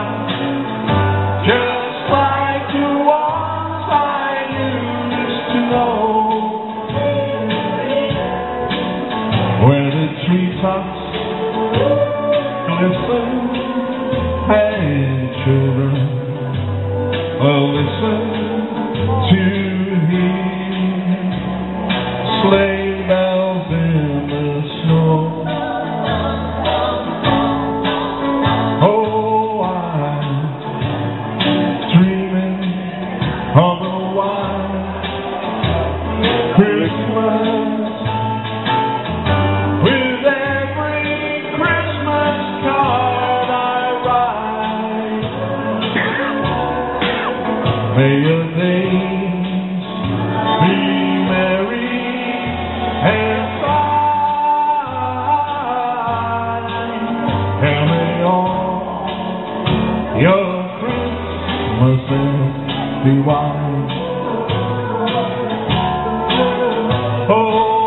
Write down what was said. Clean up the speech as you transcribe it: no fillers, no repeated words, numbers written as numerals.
just like the ones I used to know, where the treetops glisten and children will listen to hear sleigh bells in the snow. Oh, I'm dreaming of a white Christmas, with every Christmas card I write. May your days be merry and fine, and may all your Christmases be white. Oh,